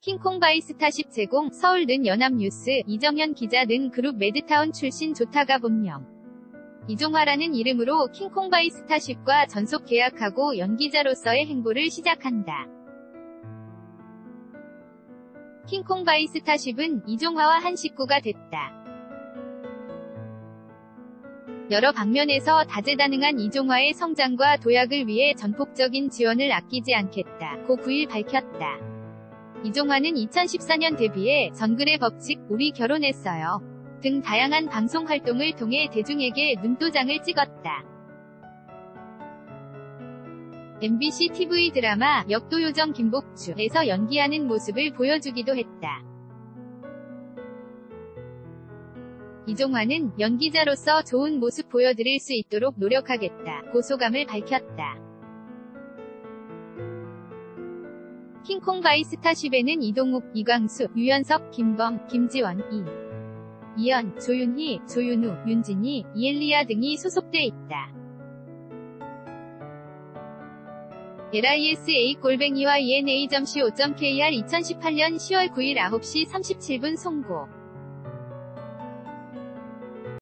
킹콩 바이 스타쉽 제공, 서울 는 연합뉴스, 이정현 기자 는 그룹 매드타운 출신 조타가 본명. 이종화라는 이름으로 킹콩 바이 스타쉽과 전속 계약하고 연기자로서의 행보를 시작한다. 킹콩 바이 스타쉽은 이종화와 한 식구가 됐다. 여러 방면에서 다재다능한 이종화의 성장과 도약을 위해 전폭적인 지원을 아끼지 않겠다. 고 9일 밝혔다. 이종화는 2014년 데뷔해 정글의 법칙, 우리 결혼했어요 등 다양한 방송 활동을 통해 대중에게 눈도장을 찍었다. MBC TV 드라마 역도요정 김복주에서 연기하는 모습을 보여주기도 했다. 이종화는 연기자로서 좋은 모습 보여드릴 수 있도록 노력하겠다. 고 소감을 밝혔다. 킹콩 바이 스타쉽에는 이동욱, 이광수, 유연석, 김범, 김지원, 이현, 조윤희, 조윤우, 윤진희, 이엘리아 등이 소속돼 있다. lisa@ena.co.kr 2018년 10월 9일 9시 37분 송고.